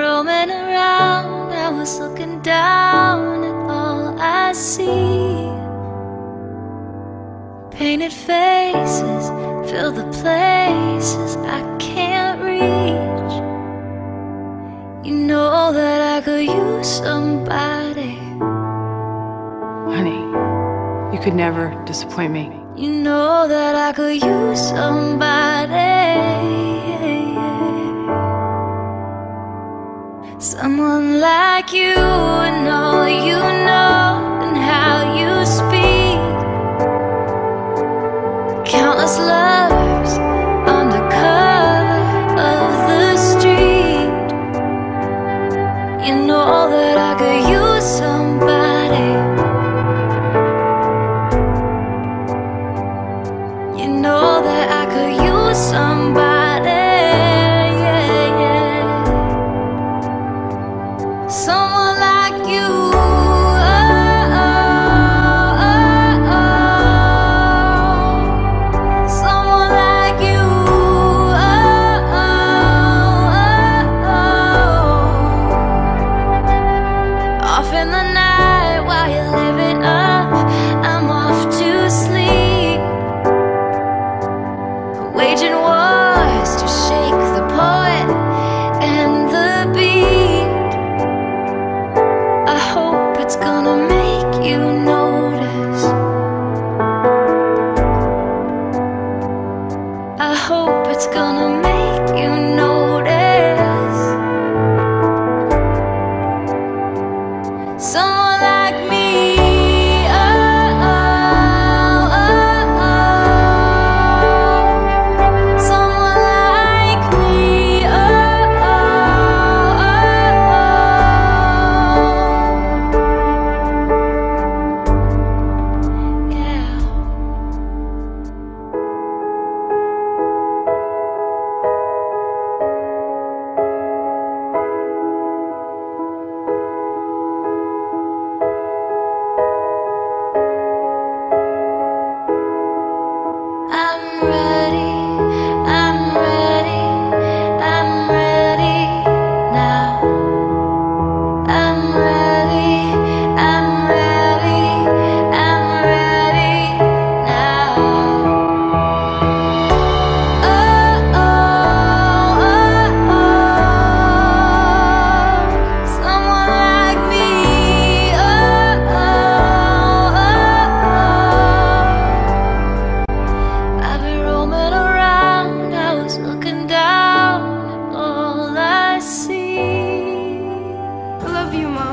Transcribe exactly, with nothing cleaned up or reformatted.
roaming around, I was looking down at all I see. Painted faces fill the places I can't reach. You know that I could use somebody. Honey, you could never disappoint me. You know that I could use somebody. Someone like you and all you know and how you speak. Countless lovers on the cover of the street. You know that I could use somebody. You know that I could use somebody, yeah, yeah. Someone like you, oh, oh, oh, oh. Someone like you, oh, oh, oh, oh. Off in the night while you're living up, I'm off to sleep. Waging wars to shake the poet and the beat. I hope it's gonna make you notice. I hope it's gonna make you notice. Someone like me. Love you, Mom.